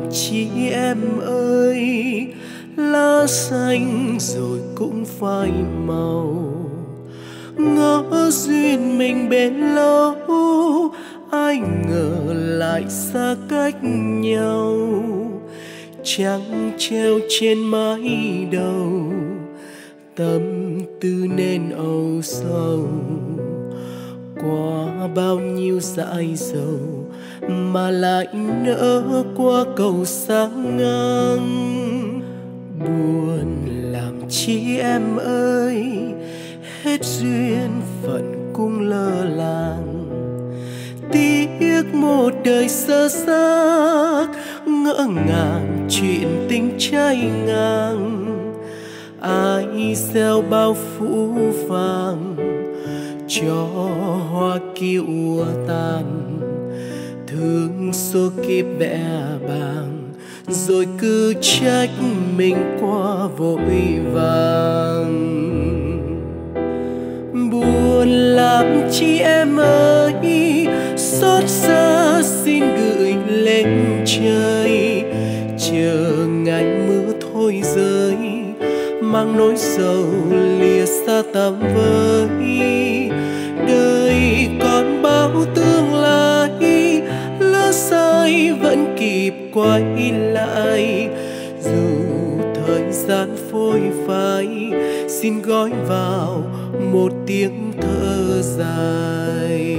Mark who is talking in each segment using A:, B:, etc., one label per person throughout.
A: chị em ơi, lá xanh rồi cũng phai màu. Ngỡ duyên mình bền lâu, ai ngờ lại xa cách nhau. Trăng treo trên mái đầu, tâm tư nên âu sầu. Qua bao nhiêu dại dầu mà lại nỡ qua cầu sáng ngang. Buồn làm chi em ơi, hết duyên phận cũng lơ làng. Tiếc một đời sơ xác, ngỡ ngàng chuyện tình trái ngang. Ai gieo bao phũ phàng cho hoa kia úa tàn. Thương số kiếp bẽ bàng, rồi cứ trách mình quá vội vàng. Buồn làm chi em ơi, xót xa xin gửi lên trời. Chờ ngày mưa thôi rơi, mang nỗi sầu lìa xa tầm với. Đời còn bao tương lai, lỡ sai vẫn kịp quay lại. Dù thời gian phôi phai, xin gói vào một tiếng thở dài.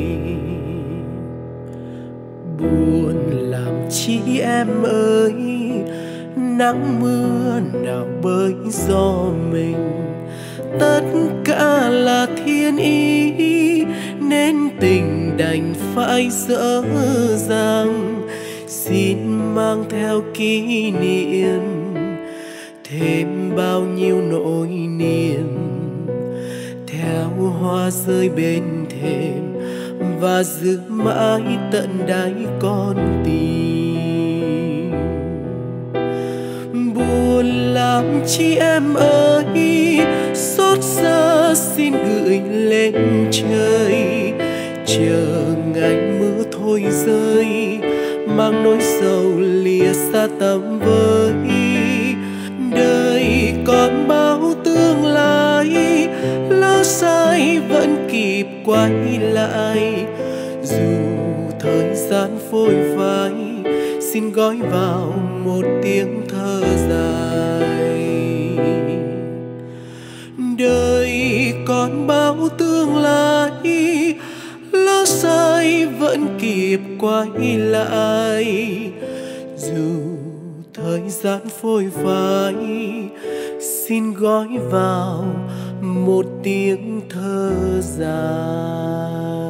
A: Buồn làm chi em ơi, nắng mưa nào bới gió mình. Tất cả là thiên ý, nên tình đành phải dở dang. Xin mang theo kỷ niệm, thêm bao nhiêu nỗi niềm. Theo hoa rơi bên thềm, và giữ mãi tận đáy con tim. Buồn làm chi em ơi, xót xa xin gửi lên trời. Chờ ngày mưa thôi rơi, mang nỗi sầu lìa xa tầm với. Đời còn bao tương lai, lỡ sai vẫn kịp quay lại. Dù thời gian phôi phai, xin gói vào một tiếng thở dài. Đời còn bao tương lai, lỡ sai vẫn kịp quay lại. Dù thời gian phôi phai, xin gói vào một tiếng thở dài.